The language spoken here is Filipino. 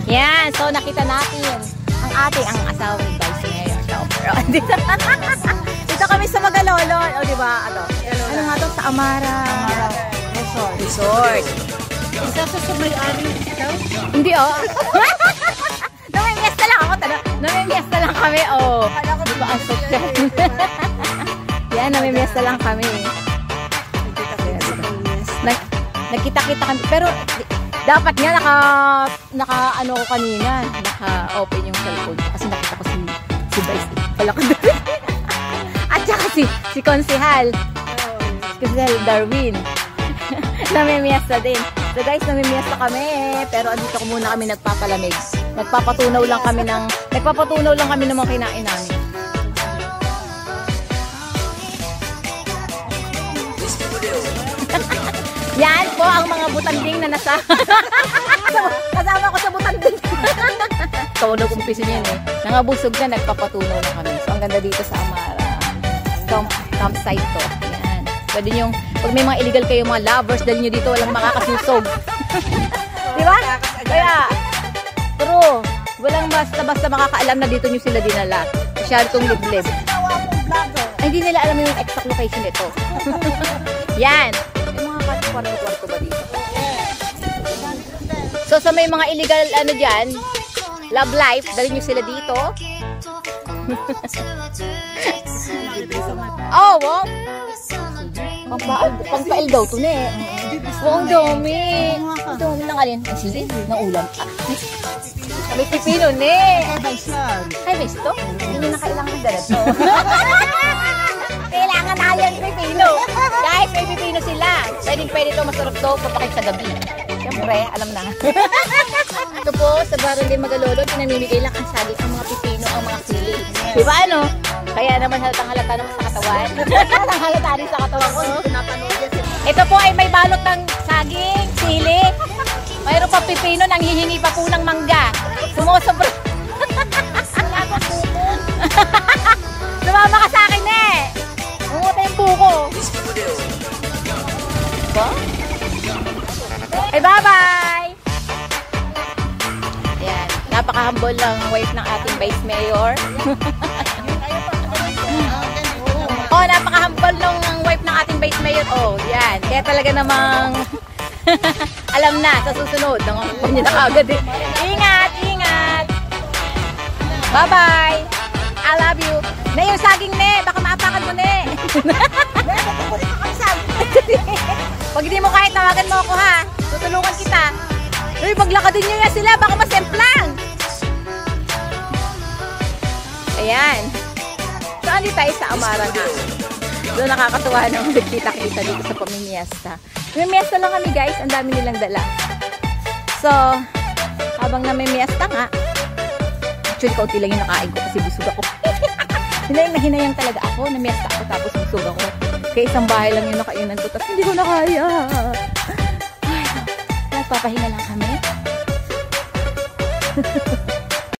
Yan, so nakita natin ang asawa ni Vice Mayor. Pero dito kami sa Magalolo. O diba? Ano nga to? Sa Amara Resort. Isa sa may-ari ikaw? Hindi namimiesta lang ako. Namimiesta lang kami. Diba ang social? Yan, namimiesta lang kami. Nagkita-kita kami. Pero dapat nga naka-ano ko kanina. Naka-open yung cellphone. Kasi nakita ko si Vice. Pala ko doon. At saka si Konsehal. Konsehal Darwin. Namimiesta din. So guys, namimiesta kami. Pero andito ko muna kami nagpapalamig. Nagpapatunaw lang kami ng mga kinain namin. Yan po ang mga butanding na nasa kasama ko sa butanding. Tono kumpisin yan Nangabusog na, nagpapatunaw na kami. So ang ganda dito sa Amara campsite to. Yan. Pwede nyo, pag may mga illegal kayo, mga lovers, dahil nyo dito walang makakasusog. Diba? Kaya, true. Walang basta-basta makakaalam na dito nyo sila dinala. Masyadong liblib. Ay, hindi nila alam yung exact location nito. Yan. Kwarto-kwarto ba dito? So sa may mga illegal dyan, love life, dali nyo sila dito. Wow. Pangpail daw to na ang dami. Ang dami ng alin. Ay, sige, ng ulam. May pipino Ay, misto? Hindi nyo na kailangan ng dalat to. Kailangan na yan pipino. Guys, may pipino sila. Pwede ito masarap to papakit sa gabi. Siyempre, alam na. Ito po, sa Barangay de Magalolo, pinamimigay lang ang saging ang mga pipino, ang mga sili. Diba ano? Kaya naman halatang-halata naman sa katawan. Halatang-halata rin sa katawan ko. Ito po ay may balot ng saging, sili. Mayroon pa pipino, nanghihingi pa po ng mangga. Sumusobra. Sumama ka sa akin Umuta yung buko. Ba? Ay, bye-bye! Ayan. Napaka-humble lang wife ng ating Vice Mayor. Napaka-humble lang ng wife ng ating Vice Mayor. Yan. Kaya talaga namang alam na sa susunod. Nangangapan niya na kagad Ingat! Bye-bye! I love you. Yung saging baka maapakan mo Pag hindi mo kahit, tawagan mo ako ha. Tutulungan kita. Uy, maglakadin nyo yan sila, baka masemplang. Ayan. So, andi tayo sa Amara na. So, nakakatuwa nang nagkita-kita dito sa pamimiesta. Pamimiesta lang kami guys, ang dami nilang dala. So, habang namimiesta nga, actually, kaunti lang yung nakain ko kasi busog ako. Hinayang talaga ako, namiesta ako tapos busog ako. Kaya isang bahay lang yung nakainan ko, tapos hindi ko na kaya. Ay, nagpapahinga lang kami.